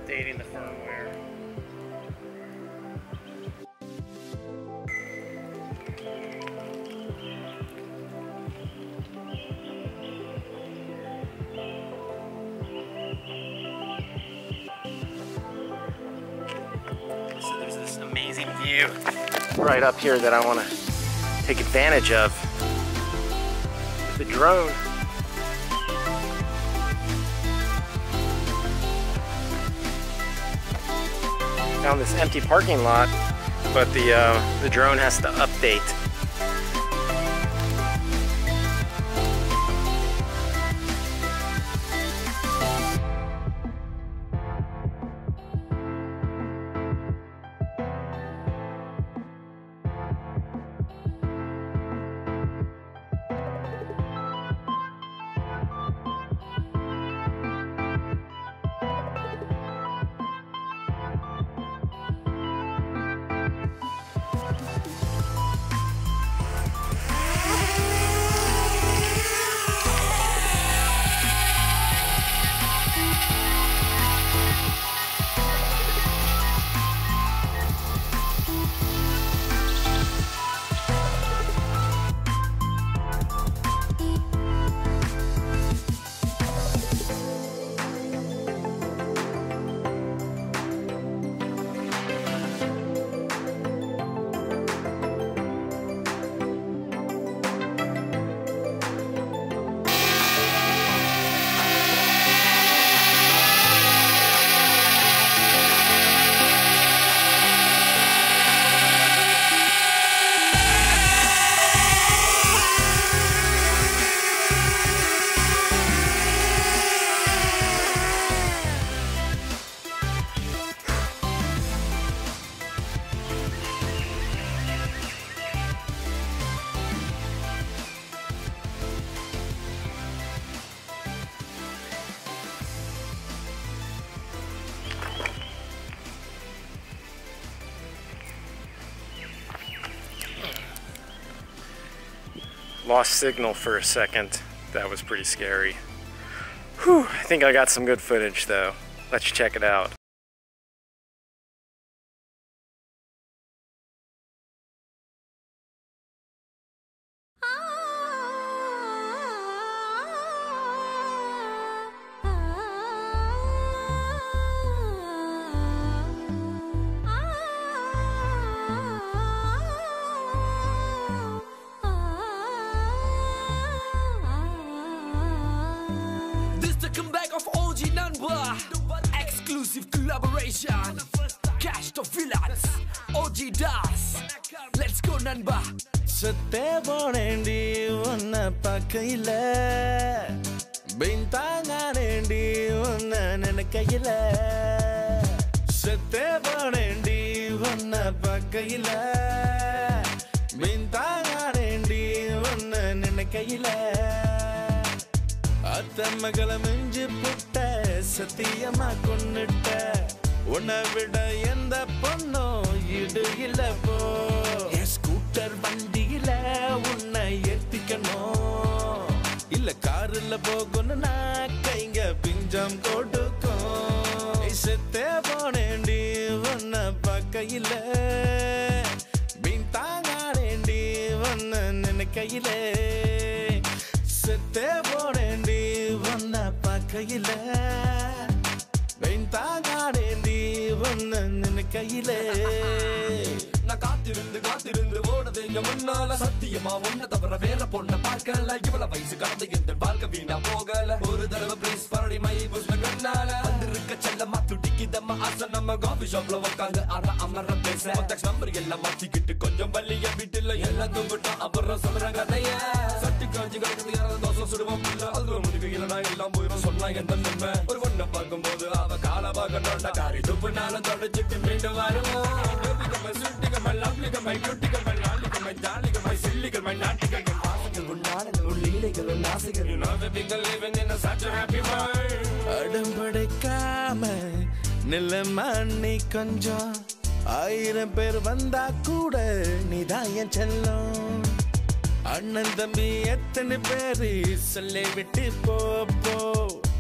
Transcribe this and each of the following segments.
updating the firmware. So there's this amazing view right up here that I want to take advantage of with the drone. Found this empty parking lot, but the drone has to update. Lost signal for a second. That was pretty scary. Whew, I think I got some good footage though. Let's check it out. Exclusive collaboration. Cash to Villains. OG Das. Let's go Nanba. Sette bonendi unna pakkaila bintanganendi unna nenakaila Sette bonendi unna pakkaila bintanganendi unna nenakaila Attamagala minji putta sathiyama konnutta unna vida endha ponno idu illa po scooter vandiyila unna ettikano illa carilla pogonu na kainga pinjam kodukum sette ponendi unna pakkaila bintangarendi unna nenakaila sette ponendi unna pakkaila bintangarendi unna nenakaila நான் காத்திருந்து ஓடதே என் முன்னால சத்தியமா ஒன்ன தவிர வேற பொண்ண பார்க்கல இவ்வளவு வயசு கடந்து இந்த வாழ்க்கை வீணா போகல ஒரு தடவை ப்ளீஸ் பரடி மை புஸ்ல கண்ணால வந்திருக்க செல்லமா துடிக்குதம்மா ஆசை நம்ம காஃபி ஷாப்ல உட்காந்து அமர பேச கான்டாக்ட் நம்பர் எல்லாம் மாத்திக்கிட்டு கொஞ்சம் பள்ளிய வீட்டுல எல்லாம் தூங்கிட்டோம் அப்புறம் சொல்ற கதைய சட்டி காஞ்சி கிடக்குது யாராவது தோசை சுடுவோம் இல்ல அது முடிவு இல்லைனா எல்லாம் போயிடும் சொன்னா என்ன நன்மை ஒரு பொண்ணை பார்க்கும்போது அவ கால பார்க்கணும்டா காரி துப்புனாலும் தொடச்சிட்டு மீண்டும் வருவோம் my lovely, my cutie, my lolly, my darling, my silly, my naughty, my fashion, my naughty, my legal, my nasty. You know that we can live in such a happy world. அடம்படைக்காம நிலமானி கொஞ்சம் 1000 பேர் வந்தா கூட நீதான் என் செல்லம் அண்ணன் தம்பி எத்தனை பேரு சொல்லை விட்டு போ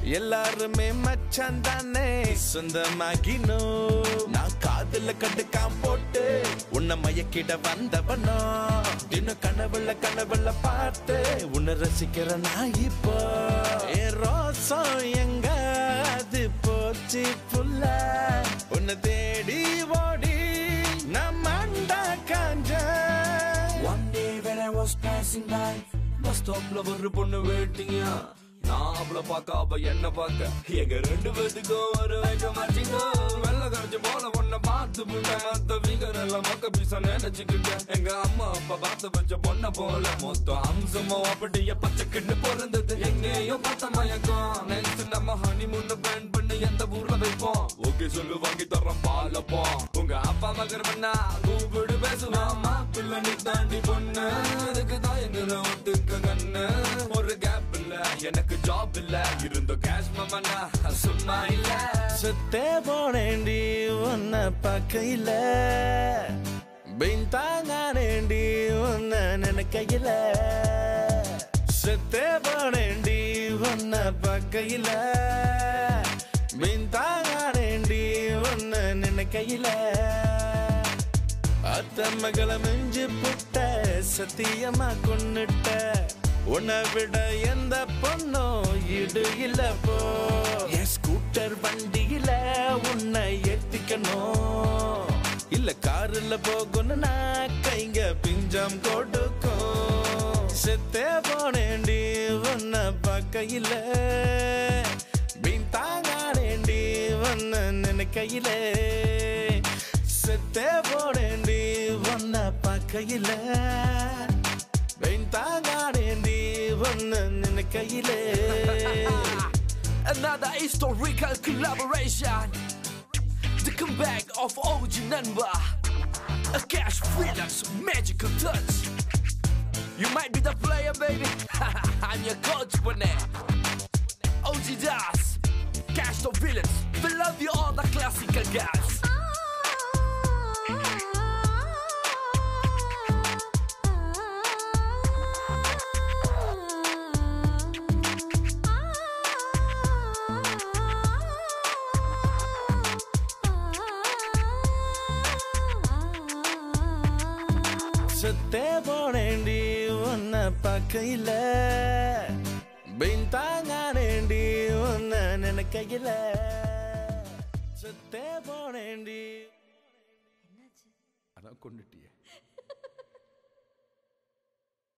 எல்லாருமே மச்சான் தானே சொந்தமாகினோ நான் காதுல கண்டுக்காம போட்டு உன்னை மயக்கிட வந்தவனோ இன்னும் கனவுல பார்த்து உன்னை ரசிக்கிற நான் இப்போ என் ரோசம் எங்க அது போச்சு புல்ல உன்னை தேடி ஓடி நான் மண்டா காஞ்ச. One day when I was passing by bus stopல ஒரு பொண்ணு வெயிட்டிங்க நான் அவளை பார்க்க அவ என்ன பார்க்க எங்க ரெண்டு பேத்துக்கும் ஒரு வைக்க மாட்டீங்க வெள்ள கரைச்சு போல பொண்ணை பார்த்து மத்த வீகர் எல்லாம் மக்க பீசா நினைச்சுக்கிட்ட எங்க அம்மா அப்பா பார்த்து வச்ச பொண்ணை போல மொத்தம் அம்சமோ அப்படியே பச்சைக்கிட்டு பிறந்தது எங்கேயும் பார்த்த மயக்கம் நெக்ஸ்ட் நம்ம ஹனிமூன் பிளான் பண்ணி எந்த ஊர்ல வைப்போம் ஓகே சொல்லு வாங்கி தரோம் பாலப்போம் உங்க அப்பா மகர் பண்ணா கூப்பிடு பேசுவாமா பிள்ளை நீ தாண்டி பொண்ணு அதுக்கு தான் எங்க ஒத்துக்க கண்ணு ஒரு கேப் இல்ல எனக்கு ஜாப் இல்ல இருந்த கேஷ் மமனா சும்மா இல்ல சுத்தே போனேண்டி உன்னை பக்கையில பின்தாங்கானேண்டி உன்னை நினைக்கையில சுத்தே போனேண்டி உன்னை பக்கையில பின்தாங்கானேண்டி உன்னை நினைக்கையில அத்த மகள மிஞ்சு புட்ட சத்தியமா கொன்னுட்ட உன்னை விட எந்த பொண்ணும் இடு இல்ல போ என் ஸ்கூட்டர் வண்டியில உன்னை ஏத்திக்கணும் இல்ல காருல போகணும்னா கைங்க பிஞ்சம் கொடுக்கும் செத்தே போனேண்டி உன்னை பக்கையில பின்தாங்கானேண்டி உன்னை நினைக்கையில செத்தே போனேண்டி உன்னை பக்கையில Another historical collaboration, the comeback of OG Nanba, a Cash Freelance magical touch. You might be the player, baby. I'm your coach, Bonet. OG Das, Cash the Villains. We love you all the classical guys. சுத்தே போனேண்டி உன்னை பக்கையில பின்தாங்கானேண்டி உன்னை நினைக்கையில சுத்தே போனேண்டி அதான் கொண்டுட்டியே.